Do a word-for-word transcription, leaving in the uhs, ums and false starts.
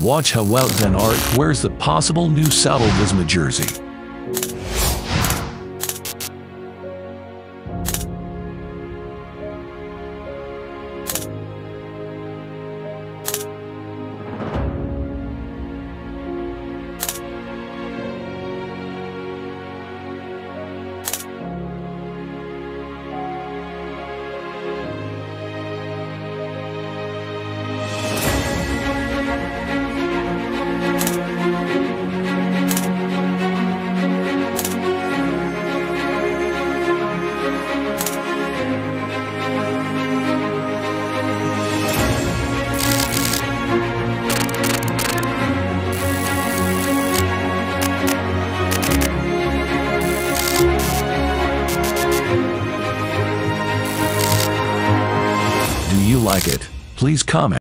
Watch how Wout van Aert wears the possible new Saddle Visma jersey. Do you like it? Please comment.